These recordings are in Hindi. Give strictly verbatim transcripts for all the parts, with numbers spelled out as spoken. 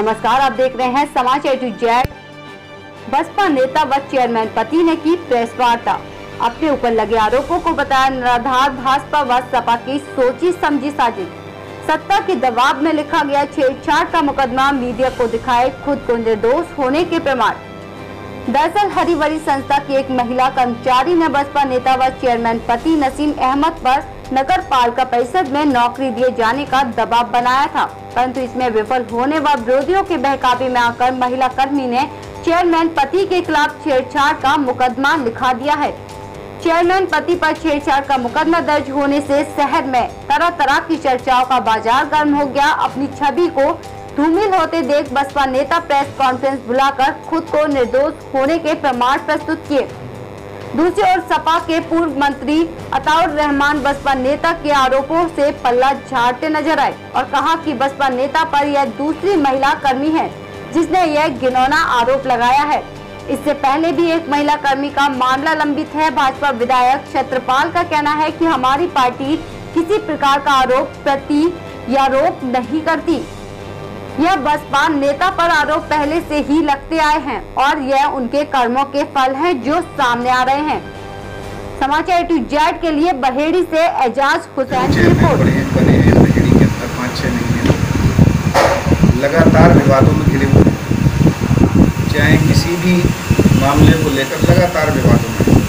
नमस्कार, आप देख रहे हैं समाचार ए टू जेड। बसपा नेता व चेयरमैन पति ने की प्रेस वार्ता। अपने ऊपर लगे आरोपों को बताया निराधार भाजपा व सपा की सोची समझी साजिश। सत्ता के दबाव में लिखा गया छेड़छाड़ का मुकदमा, मीडिया को दिखाए खुद को निर्दोष होने के प्रमाण। दरअसल हरिवरी संस्था की एक महिला कर्मचारी ने बसपा नेता व चेयरमैन पति नसीम अहमद पर नगर पालिका परिषद में नौकरी दिए जाने का दबाव बनाया था, परंतु इसमें विफल होने व विरोधियों के बहकावे में आकर महिला कर्मी ने चेयरमैन पति के खिलाफ छेड़छाड़ का मुकदमा लिखा दिया है। चेयरमैन पति पर छेड़छाड़ का मुकदमा दर्ज होने से शहर में तरह तरह की चर्चाओं का बाजार गर्म हो गया। अपनी छवि को धूमिल होते देख बसपा नेता प्रेस कॉन्फ्रेंस बुलाकर खुद को निर्दोष होने के प्रमाण प्रस्तुत किए। दूसरी ओर सपा के पूर्व मंत्री अताउर रहमान बसपा नेता के आरोपों से पल्ला झाड़ते नजर आए और कहा कि बसपा नेता पर यह दूसरी महिला कर्मी है जिसने यह घिनौना आरोप लगाया है। इससे पहले भी एक महिला कर्मी का मामला लंबित है। भाजपा विधायक छत्रपाल का कहना है कि हमारी पार्टी किसी प्रकार का आरोप प्रति या आरोप नहीं करती। यह बसपा नेता पर आरोप पहले से ही लगते आए हैं और यह उनके कर्मों के फल हैं जो सामने आ रहे हैं। समाचार ए टू जेड के लिए बहेड़ी से एजाज हुसैन की रिपोर्ट। बने हैं बहेड़ी के अंदर पाँच छह महीने लगातार विवादों में घिरे हुए, चाहे किसी भी मामले को लेकर लगातार विवादों में।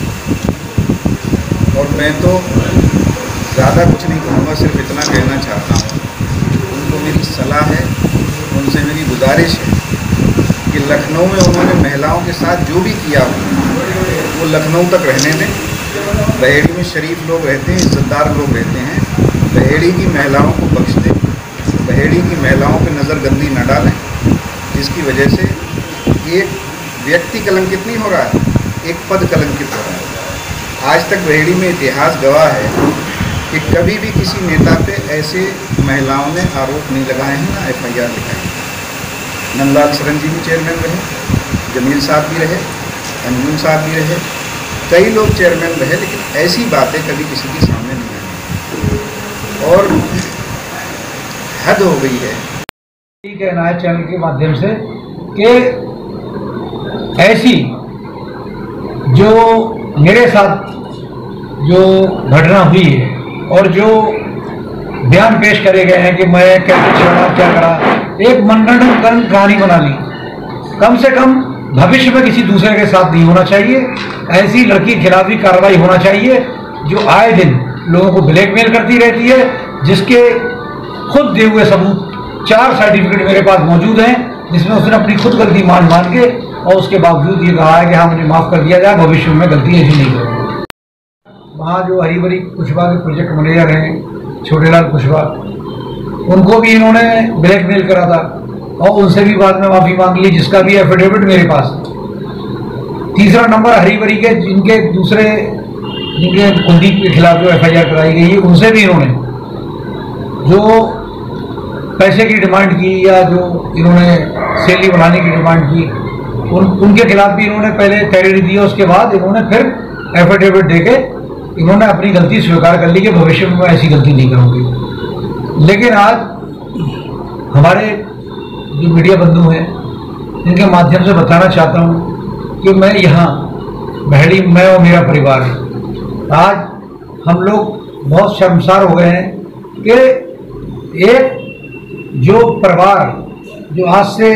और मैं तो ज़्यादा कुछ नहीं कहूँगा, सिर्फ इतना कहना चाहता हूँ, उनको मेरी सलाह है, उनसे मेरी गुजारिश है कि लखनऊ में उन्होंने महिलाओं के साथ जो भी किया वो लखनऊ तक रहने दें। बहेड़ी में शरीफ लोग रहते हैं, इज्जतदार लोग रहते हैं। बहेड़ी की महिलाओं को बख्श दें, बहेड़ी की महिलाओं पर नज़र गंदी न डालें, जिसकी वजह से एक व्यक्ति कलंकित नहीं हो रहा है, एक पद कलंकित हो रहा है। आज तक बहेड़ी में इतिहास गवाह है कि कभी भी किसी नेता पे ऐसे महिलाओं ने आरोप नहीं लगाए हैं, ना एफ आई आर लिखाई। नंदलाल शरण जी भी चेयरमैन रहे, जमील साहब भी रहे, अंजुम साहब भी रहे, कई लोग चेयरमैन रहे, लेकिन ऐसी बातें कभी किसी के सामने नहीं आई और हद हो गई है। ये कहना है चैनल के माध्यम से कि ऐसी जो मेरे साथ जो घटना हुई है और जो बयान पेश करे गए हैं कि मैं कैसे छेड़ा क्या करा, एक मनगढ़ंत कहानी बना ली। कम से कम भविष्य में किसी दूसरे के साथ नहीं होना चाहिए। ऐसी लड़की के खिलाफ भी कार्रवाई होना चाहिए जो आए दिन लोगों को ब्लैकमेल करती रहती है, जिसके खुद दिए हुए सबूत चार सर्टिफिकेट मेरे पास मौजूद हैं, जिसमें उसने अपनी खुद गलती मान मान के और उसके बावजूद ये कहा है कि हाँ मुझे माफ़ कर दिया जाए, भविष्य में गलती ऐसी नहीं करूँगा। वहाँ जो हरिवरी कुशवाहा के प्रोजेक्ट मैनेजर हैं छोटेलाल कुशवाहा, उनको भी इन्होंने ब्लैकमेल करा था और उनसे भी बाद में माफ़ी मांग ली, जिसका भी एफिडेविट मेरे पास। तीसरा नंबर हरिवरी के जिनके दूसरे जिनके कुलदीप के खिलाफ जो एफ आई आर कराई गई है, उनसे भी इन्होंने जो पैसे की डिमांड की या जो इन्होंने सैलरी बढ़ाने की डिमांड की, उन उनके खिलाफ भी इन्होंने पहले तहरीर दी। उसके बाद इन्होंने फिर एफिडेविट देके इन्होंने अपनी गलती स्वीकार कर ली कि भविष्य में मैं ऐसी गलती नहीं करूँगी। लेकिन आज हमारे जो मीडिया बंधु हैं, इनके माध्यम से बताना चाहता हूँ कि मैं यहाँ बहेड़ी, मैं और मेरा परिवार, आज हम लोग बहुत शर्मसार हो गए हैं कि एक जो परिवार जो आज से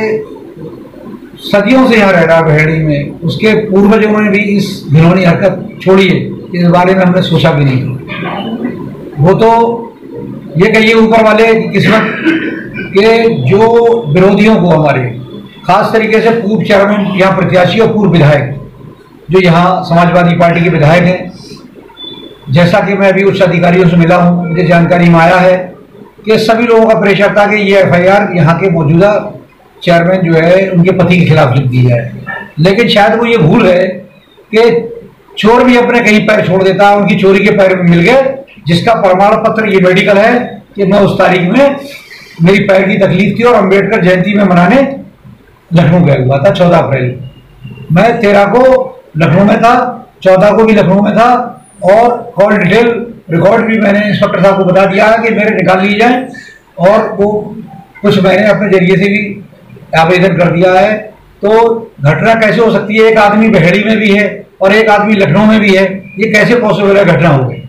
सदियों से यहाँ रह रहा है बहेड़ी में, उसके पूर्वजों ने भी इस घिनौनी हरकत छोड़ी है, इस बारे में हमने सोचा भी नहीं था। वो तो ये कहिए ऊपर वाले की किस्मत के जो विरोधियों को, हमारे खास तरीके से पूर्व चेयरमैन यहाँ प्रत्याशी और पूर्व विधायक जो यहाँ समाजवादी पार्टी के विधायक हैं, जैसा कि मैं अभी उच्च अधिकारियों से मिला हूँ, मुझे जानकारी में आया है कि सभी लोगों का प्रेशर था कि ये एफ आई आर यहाँ के मौजूदा चेयरमैन जो है उनके पति के खिलाफ लिख दी जाए। लेकिन शायद वो ये भूल गए कि चोर भी अपने कहीं पैर छोड़ देता है, उनकी चोरी के पैर में मिल गए, जिसका प्रमाण पत्र ये मेडिकल है कि मैं उस तारीख में मेरी पैर की तकलीफ थी और अम्बेडकर जयंती में मनाने लखनऊ गया हुआ था। चौदह अप्रैल मैं तेरह को लखनऊ में था, चौदह को भी लखनऊ में था और कॉल डिटेल रिकॉर्ड भी मैंने इंस्पेक्टर साहब को बता दिया है कि मेरे निकाल लिए जाए और वो कुछ मैंने अपने जरिए से भी आवेदन कर दिया है। तो घटना कैसे हो सकती है, एक आदमी बहेड़ी में भी है और एक आदमी लखनऊ में भी है, ये कैसे पॉसिबल है घटना हो गई।